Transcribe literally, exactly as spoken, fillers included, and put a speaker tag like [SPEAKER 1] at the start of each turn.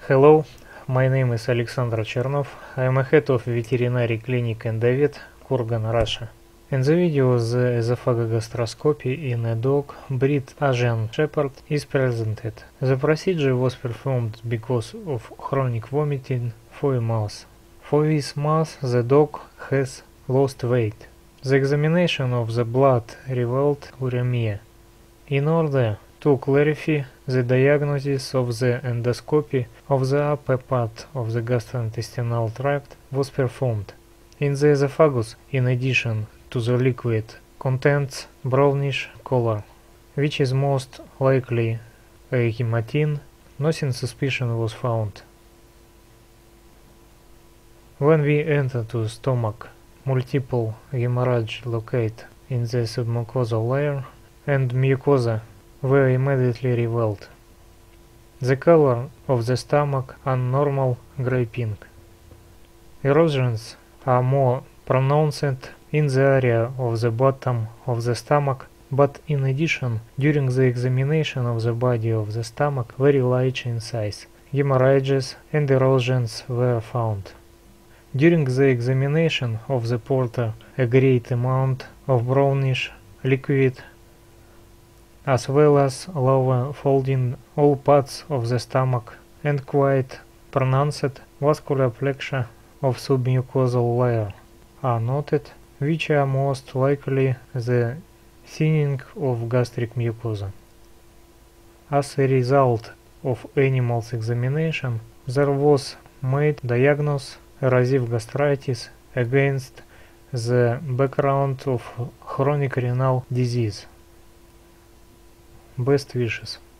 [SPEAKER 1] Hello, my name is Alexander Chernov. I am a head of veterinary clinic in David, Kurgan, Russia. In the video, the esophagogastroscopy in a dog breed Asian Shepherd is presented. The procedure was performed because of chronic vomiting for a mouse. For this mouse, the dog has lost weight. The examination of the blood revealed uremia. In order to clarify the diagnosis of the endoscopy of the upper part of the gastrointestinal tract was performed. In the esophagus, in addition to the liquid, contains brownish color, which is most likely a hematine. Nothing suspicion was found. When we enter to stomach, multiple hemorrhage locate in the submucosal layer, and mucosa were immediately revealed. The color of the stomach are normal gray-pink. Erosions are more pronounced in the area of the bottom of the stomach, but in addition, during the examination of the body of the stomach, very large in size. Hemorrhages and erosions were found. During the examination of the porter, a great amount of brownish liquid as well as lower folding all parts of the stomach and quite pronounced vascular flexure of submucosal layer are noted, which are most likely the thinning of gastric mucosa. As a result of animal's examination, there was made diagnosis erosive gastritis against the background of chronic renal disease. Best wishes.